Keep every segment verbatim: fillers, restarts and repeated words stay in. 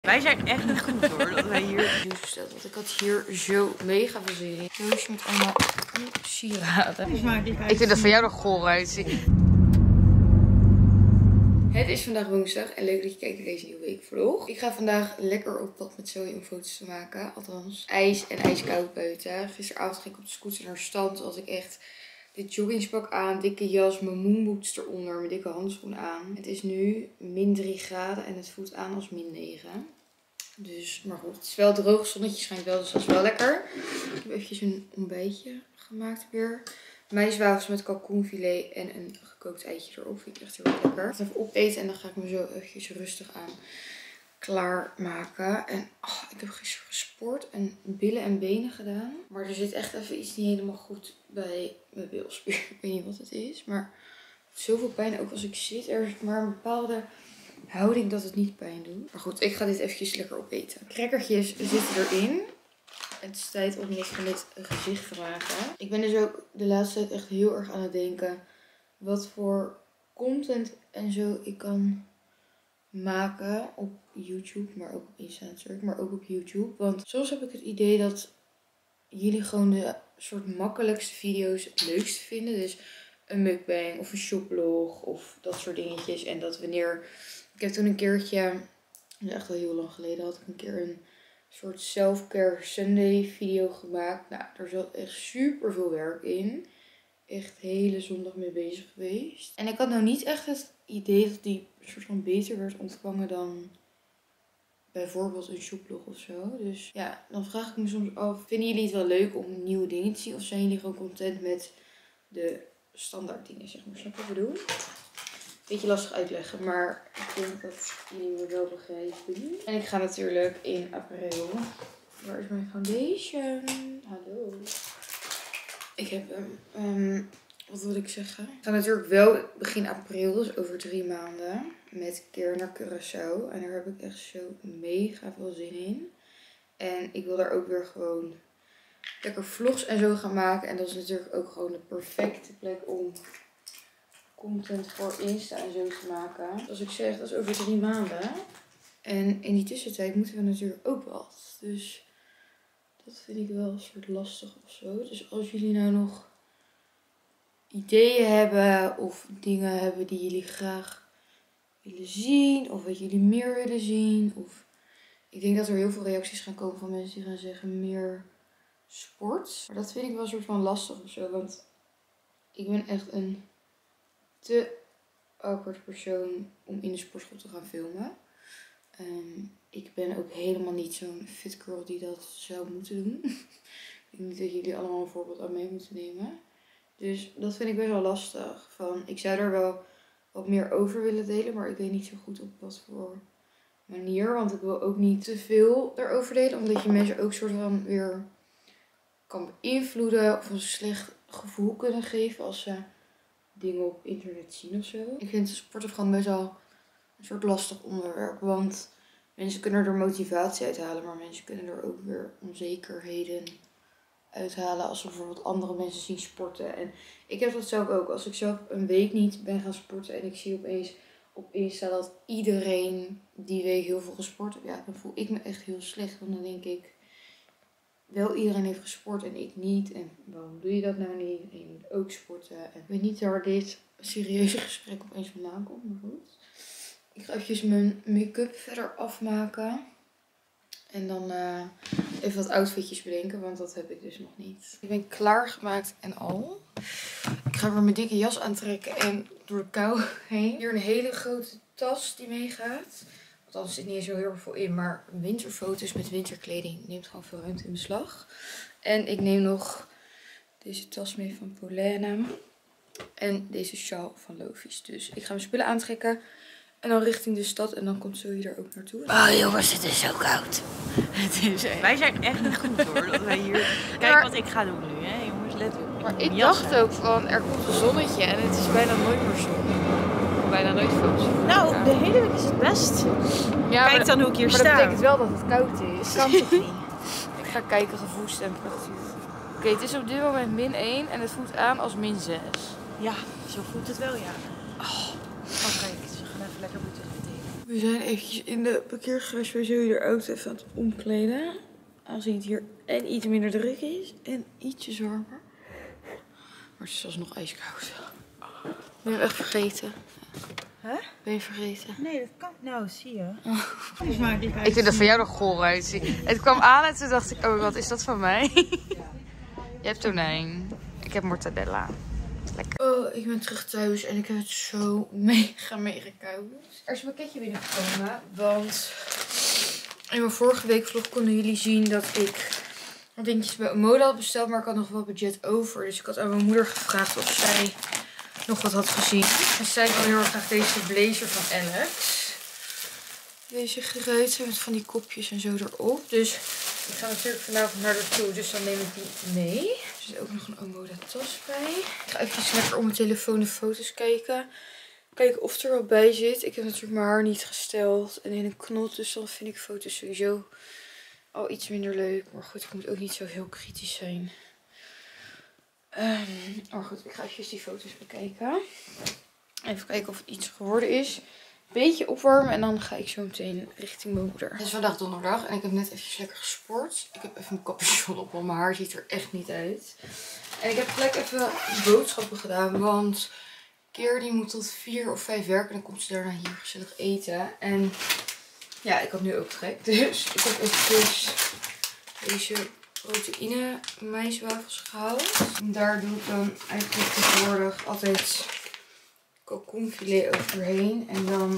Wij zijn echt niet goed hoor, dat wij hier juice besteld. Want ik had hier zo mega veel zin in. Doosje met allemaal sieraden. Ik vind dat van jou er goor uitzien. Het is vandaag woensdag en leuk dat je kijkt naar deze nieuwe weekvlog. Ik ga vandaag lekker op pad met Zoe om foto's te maken. Althans, ijs en ijskoud buiten. Gisteravond ging ik op de scooter naar stand. Had ik echt dit joggingspak aan, dikke jas, mijn moonboots eronder, mijn dikke handschoen aan. Het is nu min drie graden en het voelt aan als min negen. Dus, maar goed, het is wel droog, zonnetje schijnt wel, dus dat is wel lekker. Ik heb eventjes een ontbijtje gemaakt weer. Maiswafels met kalkoenfilet en een gekookt eitje erop. Vind ik echt heel lekker. Ik ga even opeten en dan ga ik me zo eventjes rustig aan klaarmaken. En oh, ik heb gisteren gesport en billen en benen gedaan. Maar er zit echt even iets niet helemaal goed bij mijn bilspier. Ik weet niet wat het is, maar zoveel pijn ook als ik zit. Er is maar een bepaalde houding dat het niet pijn doet. Maar goed, ik ga dit eventjes lekker opeten. Crackertjes zitten erin. Het is tijd om wat van dit gezicht te maken. Ik ben dus ook de laatste tijd echt heel erg aan het denken wat voor content en zo ik kan maken op YouTube. Maar ook op Insta natuurlijk, maar ook op YouTube. Want soms heb ik het idee dat jullie gewoon de soort makkelijkste video's het leukste vinden. Dus een mukbang of een shoplog of dat soort dingetjes. En dat wanneer... Ik heb toen een keertje, dat is echt al heel lang geleden, had ik een keer een soort self-care Sunday video gemaakt. Nou, daar zat echt super veel werk in. Echt de hele zondag mee bezig geweest. En ik had nou niet echt het idee dat die soort van beter werd ontvangen dan bijvoorbeeld een shoplog of zo. Dus ja, dan vraag ik me soms af, vinden jullie het wel leuk om nieuwe dingen te zien? Of zijn jullie gewoon content met de standaard dingen, zeg maar? Snap je wat ik bedoel? Beetje lastig uitleggen, maar ik denk dat jullie me wel begrijpen. En ik ga natuurlijk in april. Waar is mijn foundation? Hallo. Ik heb hem. Um, wat wil ik zeggen? Ik ga natuurlijk wel begin april, dus over drie maanden, met een keer naar Curaçao. En daar heb ik echt zo mega veel zin in. En ik wil daar ook weer gewoon lekker vlogs en zo gaan maken. En dat is natuurlijk ook gewoon de perfecte plek om content voor Insta en zo te maken. Zoals ik zeg, dat is over drie maanden. En in die tussentijd moeten we natuurlijk ook wat. Dus dat vind ik wel een soort lastig of zo. Dus als jullie nou nog ideeën hebben of dingen hebben die jullie graag willen zien. Of wat jullie meer willen zien. Of ik denk dat er heel veel reacties gaan komen van mensen die gaan zeggen meer sport. Maar dat vind ik wel een soort van lastig of zo. Want ik ben echt een te awkward persoon om in de sportschool te gaan filmen. Um, ik ben ook helemaal niet zo'n fit girl die dat zou moeten doen. Ik denk niet dat jullie allemaal een voorbeeld aan mee moeten nemen. Dus dat vind ik best wel lastig. Van, ik zou er wel wat meer over willen delen, maar ik weet niet zo goed op wat voor manier. Want ik wil ook niet te veel erover delen, omdat je mensen ook soort van weer kan beïnvloeden of een slecht gevoel kunnen geven als ze dingen op internet zien of zo. Ik vind sport gewoon best wel een soort lastig onderwerp. Want mensen kunnen er motivatie uithalen. Maar mensen kunnen er ook weer onzekerheden uithalen. Als ze bijvoorbeeld andere mensen zien sporten. En ik heb dat zelf ook. Als ik zelf een week niet ben gaan sporten. En ik zie opeens op Insta dat iedereen die week heel veel gesport heeft. Ja, dan voel ik me echt heel slecht. Want dan denk ik, wel iedereen heeft gesport en ik niet. En waarom doe je dat nou niet? En je moet ook sporten. En ik weet niet waar dit serieuze gesprek opeens vandaan komt. Maar goed. Ik ga eventjes mijn make-up verder afmaken. En dan uh, even wat outfitjes bedenken. Want dat heb ik dus nog niet. Ik ben klaargemaakt en al. Ik ga weer mijn dikke jas aantrekken en door de kou heen. Hier een hele grote tas die meegaat. Althans, er zit niet zo heel erg veel in, maar winterfoto's met winterkleding neemt gewoon veel ruimte in beslag. En ik neem nog deze tas mee van Polena. En deze sjaal van Lovies. Dus ik ga mijn spullen aantrekken. En dan richting de stad. En dan komt Zoe er ook naartoe. Oh jongens, het is zo koud. Het is echt... Wij zijn echt niet goed hoor. Dat wij hier... Kijk maar wat ik ga doen nu, hè jongens. Let op. Maar ik dacht ook van, er komt een zonnetje. En het is bijna nooit meer zon. Bijna nooit foto's. Nou, de hele week is het best. Ja, Kijk dan hoe ik hier maar sta. Maar dat betekent wel dat het koud is. Kan toch niet? Ik ga kijken gevoelstemperatuur. Oké, okay, het is op dit moment min één en het voelt aan als min zes. Ja, zo voelt het wel, ja. Oh, oh kijk, ze gaan even lekker moeten zitten. We zijn eventjes in de parkeergarage bij Zoe de auto even aan het omkleden. Aangezien het hier en iets minder druk is en ietsjes warmer. Maar het is alsnog ijskoud. Ben je hem echt vergeten? Huh? Ben je vergeten? Nee, dat kan. Nou, zie je. Oh. Ik vind dat van jou nog goor uitzien. Het kwam aan en toen dacht ik, oh wat is dat van mij? Je hebt tonijn. Ik heb mortadella. Lekker. Oh, ik ben terug thuis en ik heb het zo mega, mega koud. Er is een pakketje binnengekomen, want in mijn vorige week vlog konden jullie zien dat ik wat dingetjes bij Omoda had besteld, maar ik had nog wel budget over. Dus ik had aan mijn moeder gevraagd of zij nog wat had gezien. En zij wil heel erg graag deze blazer van Alex. Deze geruiten met van die kopjes en zo erop. Dus ik ga natuurlijk vanavond naar naartoe, dus dan neem ik die mee. Er zit ook nog een Omoda tas bij. Ik ga even lekker op mijn telefoon de foto's kijken. Kijken of er wat bij zit. Ik heb natuurlijk mijn haar niet gesteld en in een knot, dus dan vind ik foto's sowieso al iets minder leuk. Maar goed, ik moet ook niet zo heel kritisch zijn. Um, maar goed, ik ga even die foto's bekijken. Even kijken of het iets geworden is. Beetje opwarmen en dan ga ik zo meteen richting mijn moeder. Het is vandaag donderdag en ik heb net even lekker gesport. Ik heb even mijn capuchon op, want mijn haar ziet er echt niet uit. En ik heb gelijk even boodschappen gedaan, want Keer die moet tot vier of vijf werken en dan komt ze daarna hier gezellig eten. En ja, ik had nu ook trek, dus ik heb eventjes deze proteïne maïswafels gehaald. En daar doe ik dan eigenlijk tegenwoordig altijd kalkoenfilet overheen. En dan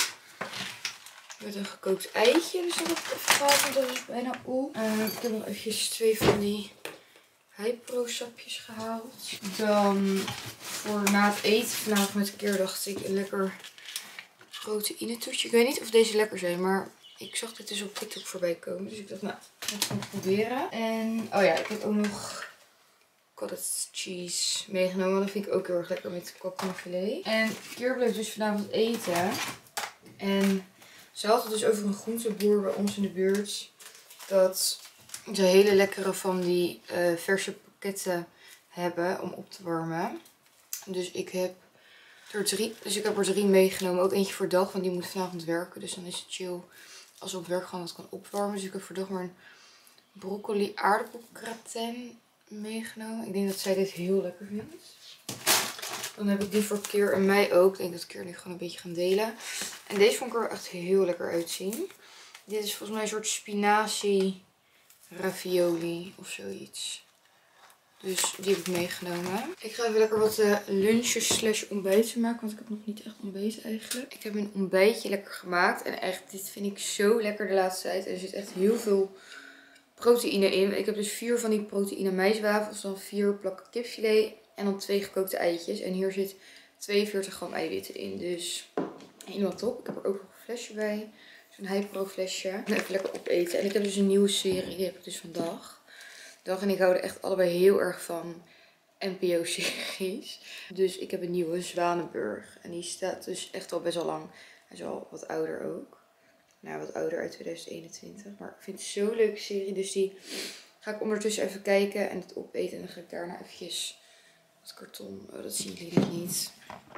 met een gekookt eitje. Dus dat heb ik even gehaald, want dat is bijna op. Uh, ik heb nog eventjes twee van die Hypro sapjes gehaald. Dan voor na het eten vanavond met Keer dacht ik een lekker proteïne toetje. Ik weet niet of deze lekker zijn, maar ik zag dit dus op TikTok voorbij komen. Dus ik dacht, nou, ik ga het gewoon proberen. En, oh ja, ik heb ook nog cottage cheese meegenomen. Dat vind ik ook heel erg lekker met kalkoenfilet. En Keer bleef dus vanavond eten. En ze had het dus over een groenteboer bij ons in de buurt. Dat ze hele lekkere van die uh, verse pakketten hebben om op te warmen. Dus ik heb er drie, dus ik heb er drie meegenomen. Ook eentje voor dag, want die moet vanavond werken. Dus dan is het chill als ze op werk gewoon wat kan opwarmen. Dus ik heb voor dag maar een broccoli aardappelgratin meegenomen. Ik denk dat zij dit heel lekker vindt. Dan heb ik die voor Keer en mij ook. Ik denk dat Keer nu gewoon een beetje gaan delen. En deze vond ik er echt heel lekker uitzien. Dit is volgens mij een soort spinazie ravioli of zoiets. Dus die heb ik meegenomen. Ik ga even lekker wat uh, lunches slash ontbijten maken. Want ik heb nog niet echt ontbeten eigenlijk. Ik heb een ontbijtje lekker gemaakt. En echt, dit vind ik zo lekker de laatste tijd. En er zit echt heel veel proteïne in. Ik heb dus vier van die proteïne maïswafels. Dan vier plakken kipfilet. En dan twee gekookte eitjes. En hier zit tweeënveertig gram eiwitten in. Dus helemaal top. Ik heb er ook nog een flesje bij. Zo'n Hypro flesje. En even lekker opeten. En ik heb dus een nieuwe serie. Die heb ik dus vandaag. Dag en ik houden echt allebei heel erg van N P O-series. Dus ik heb een nieuwe, Zwanenburg. En die staat dus echt al best wel lang. Hij is al wat ouder ook. Nou, wat ouder uit twintig eenentwintig. Maar ik vind het zo'n leuke serie. Dus die ga ik ondertussen even kijken en het opeten. En dan ga ik daarna eventjes wat karton. Oh, dat zien jullie nog niet.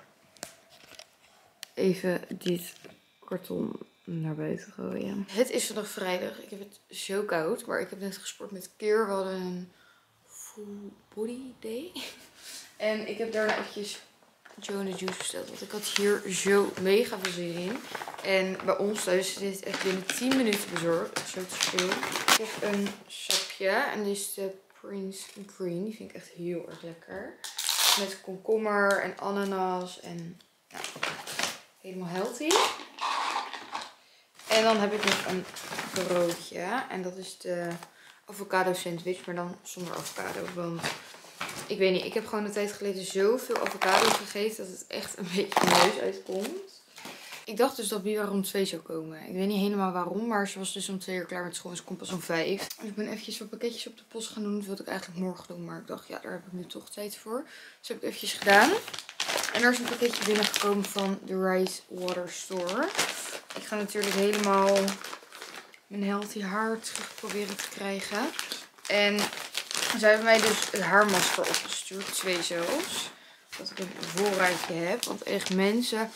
Even dit karton naar buiten gooien. Het is vandaag vrijdag. Ik heb het zo koud. Maar ik heb net gesport met Keer. We hadden een full body day. En ik heb daarna eventjes Joe en de Juice besteld. Want ik had hier zo mega veel zin in. En bij ons thuis is dit echt binnen tien minuten bezorgd. Zo te veel. Ik heb een sapje. En dit is de Prince Green. Die vind ik echt heel erg lekker. Met komkommer en ananas. En ja, helemaal healthy. En dan heb ik nog een broodje. En dat is de avocado sandwich. Maar dan zonder avocado. Want ik weet niet. Ik heb gewoon een tijd geleden zoveel avocado gegeten. Dat het echt een beetje mijn neus uitkomt. Ik dacht dus dat Biwa om twee zou komen. Ik weet niet helemaal waarom. Maar ze was dus om twee uur klaar met school. En ze komt pas om vijf. Dus ik ben eventjes wat pakketjes op de post gaan doen. Dat wilde ik eigenlijk morgen doen. Maar ik dacht, ja, daar heb ik nu toch tijd voor. Dus heb ik eventjes gedaan. En er is een pakketje binnengekomen van de Rice Water Store. Ik ga natuurlijk helemaal mijn healthy haar terug proberen te krijgen. En ze hebben mij dus het haarmasker opgestuurd. Twee zelfs. Dat ik een voorraadje heb. Want echt mensen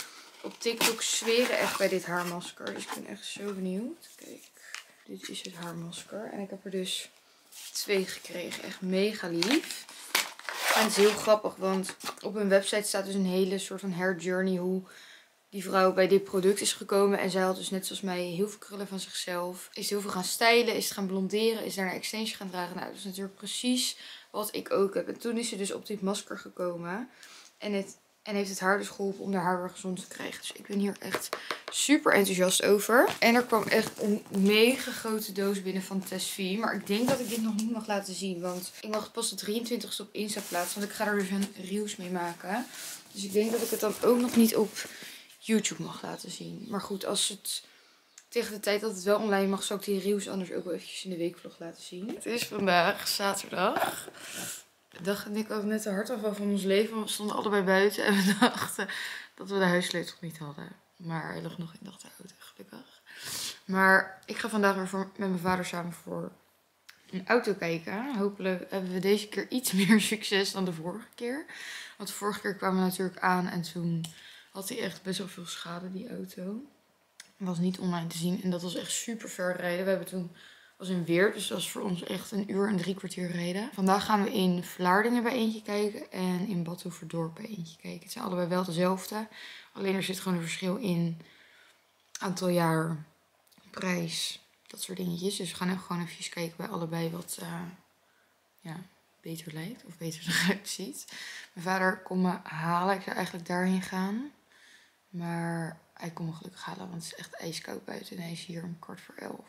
op TikTok zweren echt bij dit haarmasker. Dus ik ben echt zo benieuwd. Kijk, dit is het haarmasker. En ik heb er dus twee gekregen. Echt mega lief. En het is heel grappig, want op hun website staat dus een hele soort van hair journey. Hoe die vrouw bij dit product is gekomen. En zij had dus net zoals mij heel veel krullen van zichzelf. Is heel veel gaan stylen, is het gaan blonderen, is daarna extensions gaan dragen. Nou, dat is natuurlijk precies wat ik ook heb. En toen is ze dus op dit masker gekomen. En, het, en heeft het haar dus geholpen om haar haar weer gezond te krijgen. Dus ik ben hier echt super enthousiast over. En er kwam echt een mega grote doos binnen van Tessie. Maar ik denk dat ik dit nog niet mag laten zien. Want ik mag het pas de drieëntwintigste op Insta plaatsen. Want ik ga er dus een reels mee maken. Dus ik denk dat ik het dan ook nog niet op YouTube mag laten zien. Maar goed, als het tegen de tijd dat het wel online mag, zal ik die reels anders ook wel eventjes in de weekvlog laten zien. Het is vandaag zaterdag. Dag en ik hadden net de hartaanval van ons leven. We stonden allebei buiten en we dachten dat we de huissleutel niet hadden. Maar hij lag nog in de auto, gelukkig. Maar ik ga vandaag weer voor, met mijn vader samen voor een auto kijken. Hopelijk hebben we deze keer iets meer succes dan de vorige keer. Want de vorige keer kwamen we natuurlijk aan en toen had hij echt best wel veel schade, die auto. Was niet online te zien en dat was echt super ver rijden. We hebben toen, was in Weert, dus dat was voor ons echt een uur en drie kwartier rijden. Vandaag gaan we in Vlaardingen bij eentje kijken en in Badhoevedorp bij eentje kijken. Het zijn allebei wel dezelfde, alleen er zit gewoon een verschil in aantal jaar, prijs, dat soort dingetjes. Dus we gaan even gewoon even kijken bij allebei wat uh, ja, beter lijkt of beter eruit ziet. Mijn vader kon me halen, ik zou eigenlijk daarheen gaan. Maar hij kon me gelukkig halen, want het is echt ijskoud buiten en hij is hier om kwart voor elf.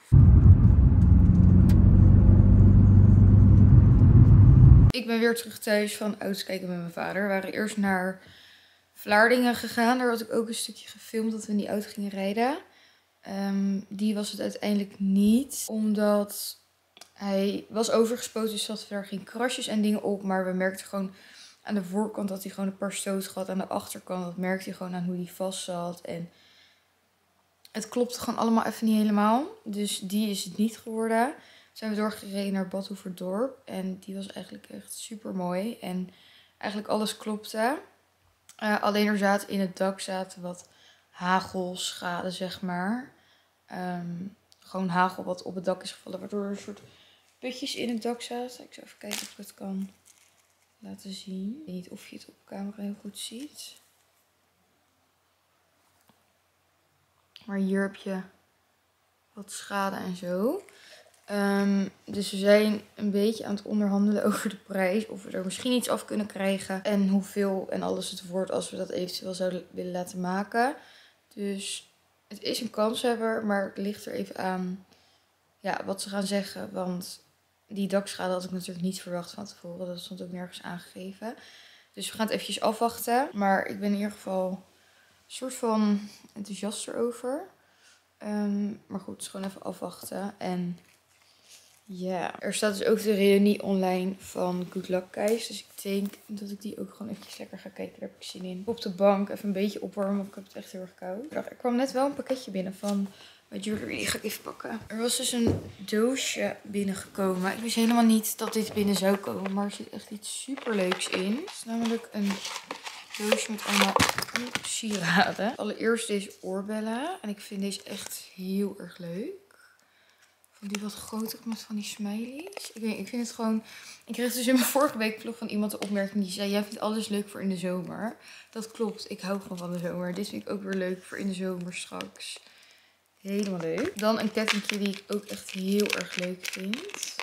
Ik ben weer terug thuis van auto's kijken met mijn vader. We waren eerst naar Vlaardingen gegaan. Daar had ik ook een stukje gefilmd dat we in die auto gingen rijden. Um, die was het uiteindelijk niet, omdat hij was overgespoten, dus zat er geen krasjes en dingen op. Maar we merkten gewoon aan de voorkant dat hij gewoon een paar stoten had. Aan de achterkant, dat merkte hij gewoon aan hoe hij vast zat. En het klopte gewoon allemaal even niet helemaal. Dus die is het niet geworden. Toen zijn we doorgereden naar Badhoevedorp. En die was eigenlijk echt super mooi. En eigenlijk alles klopte. Uh, alleen er zaten in het dak zaten wat hagelschade, zeg maar. Um, gewoon hagel wat op het dak is gevallen. Waardoor er een soort putjes in het dak zaten. Ik zal even kijken of ik het kan laten zien. Ik weet niet of je het op camera heel goed ziet. Maar hier heb je wat schade en zo. Um, dus we zijn een beetje aan het onderhandelen over de prijs. Of we er misschien iets af kunnen krijgen. En hoeveel en alles het wordt als we dat eventueel zouden willen laten maken. Dus het is een kanshebber, maar het ligt er even aan ja, wat ze gaan zeggen. Want die dakschade had ik natuurlijk niet verwacht van tevoren. Dat stond ook nergens aangegeven. Dus we gaan het eventjes afwachten. Maar ik ben in ieder geval een soort van enthousiast erover. Um, maar goed, het is gewoon even afwachten. En ja, er staat dus ook de reunie online van Good Luck Guys. Dus ik denk dat ik die ook gewoon eventjes lekker ga kijken. Daar heb ik zin in. Op de bank even een beetje opwarmen, want ik heb het echt heel erg koud. Er kwam net wel een pakketje binnen van mijn jewelry. Die ga ik even pakken. Er was dus een doosje binnengekomen. Ik wist helemaal niet dat dit binnen zou komen. Maar er zit echt iets super leuks in. Het is namelijk een doosje met allemaal sieraden. Allereerst deze oorbellen. En ik vind deze echt heel erg leuk. Van die wat groter met van die smileys. Ik, weet, ik vind het gewoon... Ik kreeg dus in mijn vorige week vlog van iemand de opmerking die zei: jij vindt alles leuk voor in de zomer. Dat klopt. Ik hou gewoon van de zomer. Dit vind ik ook weer leuk voor in de zomer straks. Helemaal leuk. Dan een kettingje die ik ook echt heel erg leuk vind.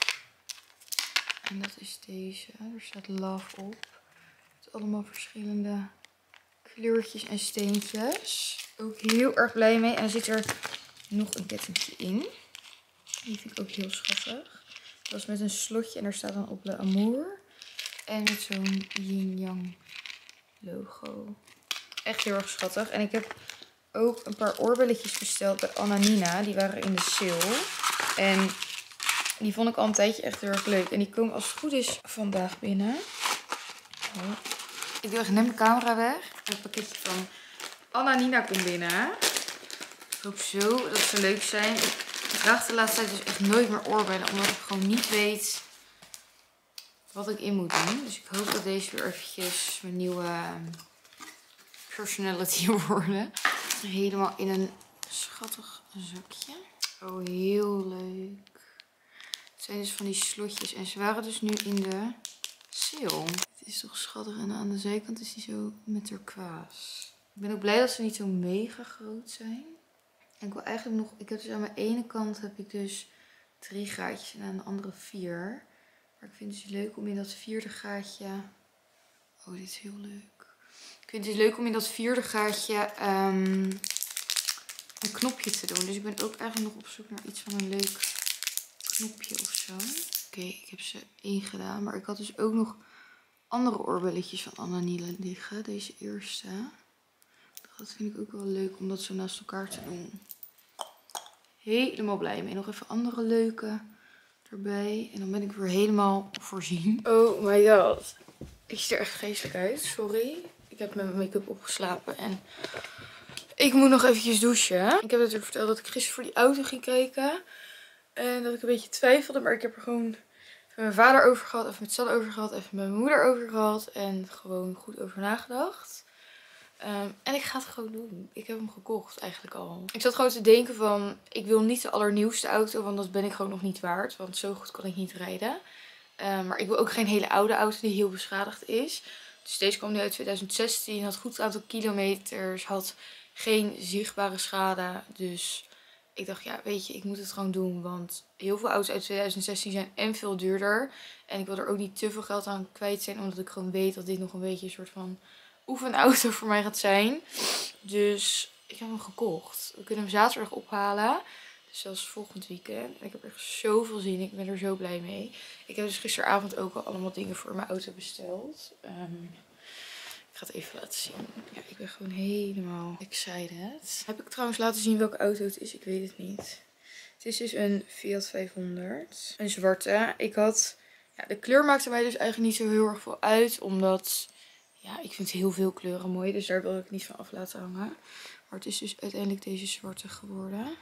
En dat is deze. Er staat love op. Met allemaal verschillende kleurtjes en steentjes. Ook heel erg blij mee. En dan zit er nog een kettingje in. Die vind ik ook heel schattig. Dat is met een slotje en daar staat dan op Le Amour. En met zo'n yin-yang logo. Echt heel erg schattig. En ik heb ook een paar oorbelletjes besteld bij Anna Nina. Die waren in de sale. En die vond ik al een tijdje echt heel erg leuk. En die komen als het goed is vandaag binnen. Oh. Ik doe echt net mijn camera weg. Het pakketje van Anna Nina komt binnen. Ik hoop zo dat ze leuk zijn. Ik draag de laatste tijd dus echt nooit meer oorbellen. Omdat ik gewoon niet weet wat ik in moet doen. Dus ik hoop dat deze weer eventjes mijn nieuwe personality worden. Helemaal in een schattig zakje. Oh, heel leuk. Het zijn dus van die slotjes. En ze waren dus nu in de sale. Het is toch schattig. En aan de zijkant is die zo met turquoise. Ik ben ook blij dat ze niet zo mega groot zijn. En ik wil eigenlijk nog... Ik heb dus aan mijn ene kant heb ik dus drie gaatjes en aan de andere vier. Maar ik vind het dus leuk om in dat vierde gaatje... Oh, dit is heel leuk. Ik vind het dus leuk om in dat vierde gaatje um, een knopje te doen. Dus ik ben ook eigenlijk nog op zoek naar iets van een leuk knopje of zo. Oké, okay, ik heb ze ingedaan. Maar ik had dus ook nog andere oorbelletjes van Ananiele liggen. Deze eerste. Dat vind ik ook wel leuk om dat zo naast elkaar te doen. Helemaal blij mee. Nog even andere leuke erbij. En dan ben ik weer helemaal voorzien. Oh my god. Ik zie er echt geestelijk uit. Sorry. Ik heb met mijn make-up opgeslapen. En ik moet nog eventjes douchen. Ik heb natuurlijk verteld dat ik gisteren voor die auto ging kijken. En dat ik een beetje twijfelde. Maar ik heb er gewoon met mijn vader over gehad. Even met Sal over gehad. Even met mijn moeder over gehad. En gewoon goed over nagedacht. Um, en ik ga het gewoon doen. Ik heb hem gekocht eigenlijk al. Ik zat gewoon te denken van... Ik wil niet de allernieuwste auto. Want dat ben ik gewoon nog niet waard. Want zo goed kan ik niet rijden. Um, maar ik wil ook geen hele oude auto die heel beschadigd is. Dus deze kwam nu uit tweeduizend zestien. Had goed aantal kilometers. Had geen zichtbare schade. Dus ik dacht, ja, weet je, ik moet het gewoon doen. Want heel veel auto's uit tweeduizend zestien zijn en veel duurder. En ik wil er ook niet te veel geld aan kwijt zijn. Omdat ik gewoon weet dat dit nog een beetje een soort van oefenauto voor mij gaat zijn. Dus ik heb hem gekocht. We kunnen hem zaterdag ophalen. Dus dat is volgend weekend. En ik heb er zoveel zin in. Ik ben er zo blij mee. Ik heb dus gisteravond ook al allemaal dingen voor mijn auto besteld. Um, ik ga het even laten zien. Ja, ik ben gewoon helemaal excited. Heb ik trouwens laten zien welke auto het is? Ik weet het niet. Het is dus een Fiat vijfhonderd. Een zwarte. Ik had... Ja, de kleur maakte mij dus eigenlijk niet zo heel erg veel uit. Omdat... Ja, ik vind heel veel kleuren mooi. Dus daar wil ik niet van af laten hangen. Maar het is dus uiteindelijk deze zwarte geworden.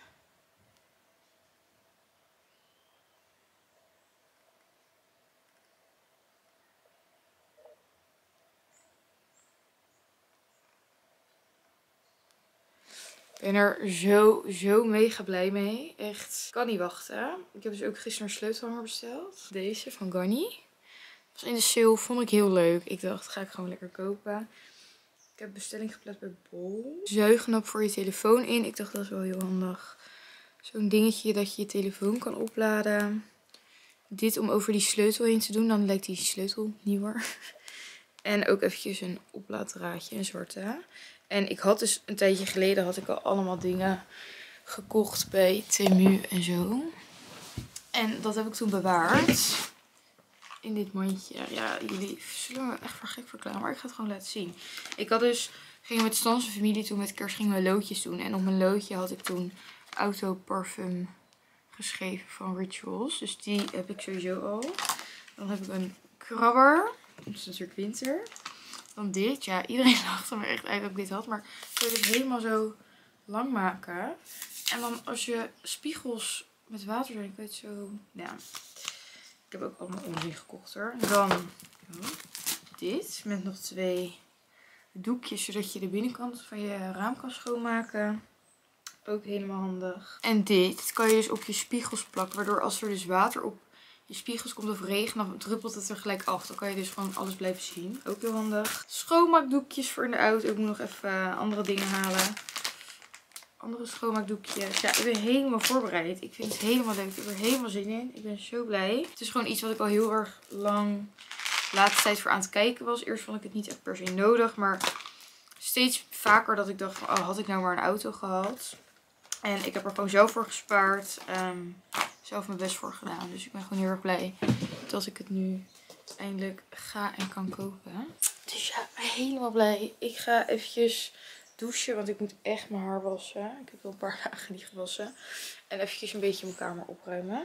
Ik ben er zo, zo mega blij mee. Echt, kan niet wachten. Ik heb dus ook gisteren een sleutelhanger besteld. Deze van Ganni. Was in de sale, vond ik heel leuk. Ik dacht, ga ik gewoon lekker kopen. Ik heb bestelling geplaatst bij Bol. Zuignap voor je telefoon in. Ik dacht, dat is wel heel handig. Zo'n dingetje dat je je telefoon kan opladen. Dit om over die sleutel heen te doen. Dan lijkt die sleutel nieuwer. En ook eventjes een oplaaddraadje, een zwarte. En ik had dus een tijdje geleden had ik al allemaal dingen gekocht bij Temu en zo. En dat heb ik toen bewaard. In dit mandje. Ja, jullie zullen me echt voor gek verklaren. Maar ik ga het gewoon laten zien. Ik had dus, gingen met Stanse familie toen met kerst gingen we loodjes doen. En op mijn loodje had ik toen autoparfum geschreven van Rituals. Dus die heb ik sowieso al. Dan heb ik een krabber. Dat is natuurlijk winter. Dan dit. Ja, iedereen lacht er me echt uit dat ik dit had. Maar ik wil het helemaal zo lang maken. En dan als je spiegels met water zijn, kan je het zo... Ja. Ik heb ook allemaal onzin gekocht hoor. Dan oh, dit. Met nog twee doekjes. Zodat je de binnenkant van je raam kan schoonmaken. Ook helemaal handig. En dit kan je dus op je spiegels plakken. Waardoor als er dus water op je spiegels komt of regen, dan druppelt het er gelijk af. Dan kan je dus gewoon alles blijven zien. Ook heel handig. Schoonmaakdoekjes voor in de auto. Ik moet nog even andere dingen halen. Andere schoonmaakdoekjes. Ja, ik ben helemaal voorbereid. Ik vind het helemaal leuk. Ik heb er helemaal zin in. Ik ben zo blij. Het is gewoon iets wat ik al heel erg lang de laatste tijd voor aan het kijken was. Eerst vond ik het niet echt per se nodig. Maar steeds vaker dat ik dacht van, oh, had ik nou maar een auto gehad. En ik heb er gewoon zelf voor gespaard. Um, zelf mijn best voor gedaan. Dus ik ben gewoon heel erg blij dat ik het nu eindelijk ga en kan kopen. Dus ja, helemaal blij. Ik ga eventjes douchen, want ik moet echt mijn haar wassen. Ik heb al een paar dagen niet gewassen. En eventjes een beetje mijn kamer opruimen.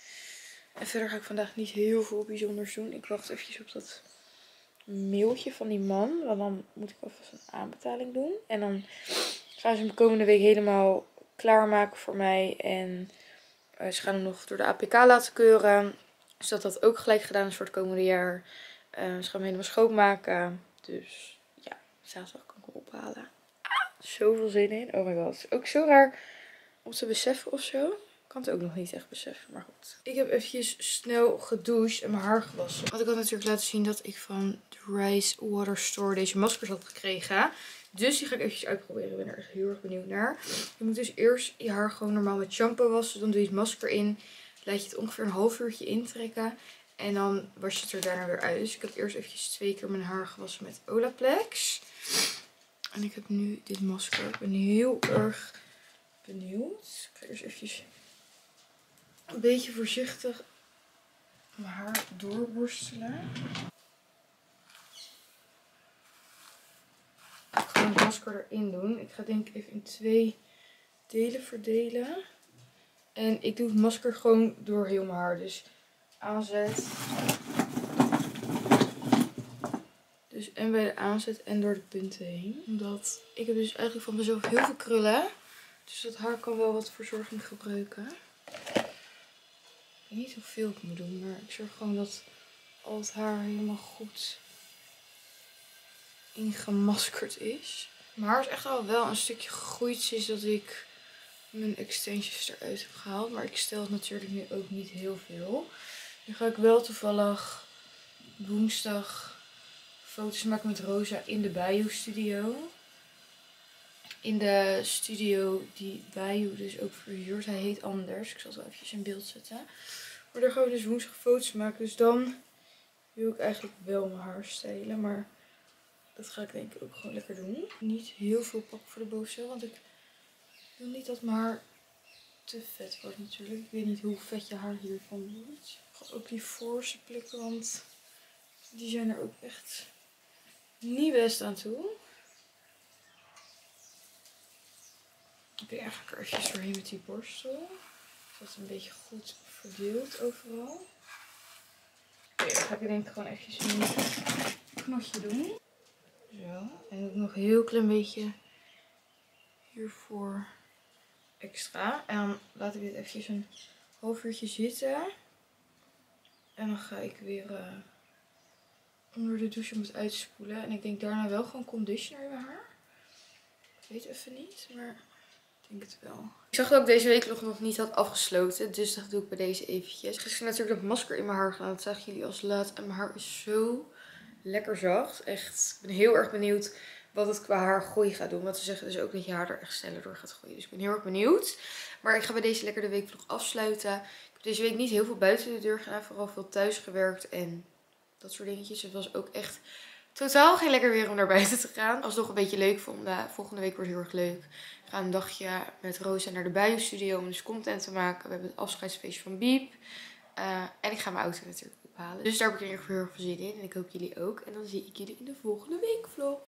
En verder ga ik vandaag niet heel veel bijzonders doen. Ik wacht eventjes op dat mailtje van die man. Want dan moet ik even een aanbetaling doen. En dan gaan ze hem de komende week helemaal klaarmaken voor mij. En uh, ze gaan hem nog door de A P K laten keuren. Zodat dat ook gelijk gedaan is voor het komende jaar. Uh, ze gaan hem helemaal schoonmaken. Dus ja, zaterdag kan ik hem ophalen. zoveel zin in. Oh my god. Het is ook zo raar om te beseffen of zo. Ik kan het ook nog niet echt beseffen, maar goed. Ik heb eventjes snel gedoucht en mijn haar gewassen. Want ik had natuurlijk laten zien dat ik van de Rice Water Store deze maskers had gekregen. Dus die ga ik eventjes uitproberen. Ik ben er echt heel erg benieuwd naar. Je moet dus eerst je haar gewoon normaal met shampoo wassen. Dan doe je het masker in. Laat je het ongeveer een half uurtje intrekken. En dan was je het er daarna weer uit. Dus ik heb eerst eventjes twee keer mijn haar gewassen met Olaplex. En ik heb nu dit masker. Ik ben heel erg benieuwd. Ik ga eerst eventjes een beetje voorzichtig mijn haar doorborstelen. Ik ga het masker erin doen. Ik ga denk ik even in twee delen verdelen. En ik doe het masker gewoon door heel mijn haar. Dus aanzet. Dus en bij de aanzet en door de punten heen. Omdat ik heb dus eigenlijk van mezelf heel veel krullen. Dus dat haar kan wel wat verzorging gebruiken. Ik weet niet hoeveel ik moet doen. Maar ik zorg gewoon dat al het haar helemaal goed ingemaskerd is. Mijn haar is echt al wel een stukje gegroeid sinds dat ik mijn extensions eruit heb gehaald. Maar ik stel het natuurlijk nu ook niet heel veel. Nu ga ik wel toevallig woensdag foto's maken met Rosa in de Bayou studio. In de studio die Bayou dus ook verhuurt. Hij heet anders. Ik zal het wel eventjes in beeld zetten. Maar daar gaan we dus woensdag foto's maken. Dus dan wil ik eigenlijk wel mijn haar stylen. Maar dat ga ik denk ik ook gewoon lekker doen. Niet heel veel pakken voor de bovenste. Want ik wil niet dat mijn haar te vet wordt natuurlijk. Ik weet niet hoe vet je haar hiervan wordt. Ik ga ook die voorste plikken. Want die zijn er ook echt niet best aan toe. Oké, okay, dan ga ik er eventjes doorheen met die borstel. Zodat het een beetje goed verdeelt overal. Oké, okay, dan ga ik denk ik gewoon eventjes een knotje doen. Zo. En ook nog een heel klein beetje hiervoor extra. En dan laat ik dit eventjes een half uurtje zitten. En dan ga ik weer uh, onder de douche om het uit te spoelen. En ik denk daarna wel gewoon conditioner in mijn haar. Ik weet even niet, maar ik denk het wel. Ik zag dat ik deze week nog niet had afgesloten. Dus dat doe ik bij deze eventjes. Ik heb natuurlijk dat masker in mijn haar gedaan. Dat zagen jullie als laat. En mijn haar is zo lekker zacht. Echt. Ik ben heel erg benieuwd wat het qua haargroei gaat doen. Want ze zeggen dus ook dat je haar er echt sneller door gaat groeien. Dus ik ben heel erg benieuwd. Maar ik ga bij deze lekker de weekvlog afsluiten. Ik heb deze week niet heel veel buiten de deur gedaan. Vooral veel thuis gewerkt en dat soort dingetjes. Het was ook echt totaal geen lekker weer om naar buiten te gaan. Alsnog een beetje leuk vonden. Volgende week wordt heel erg leuk. Ik ga een dagje met Rosa naar de Bayou studio om dus content te maken. We hebben het afscheidsfeestje van Biep. Uh, en ik ga mijn auto natuurlijk ophalen. Dus daar heb ik er heel erg veel zin in. En ik hoop jullie ook. En dan zie ik jullie in de volgende weekvlog.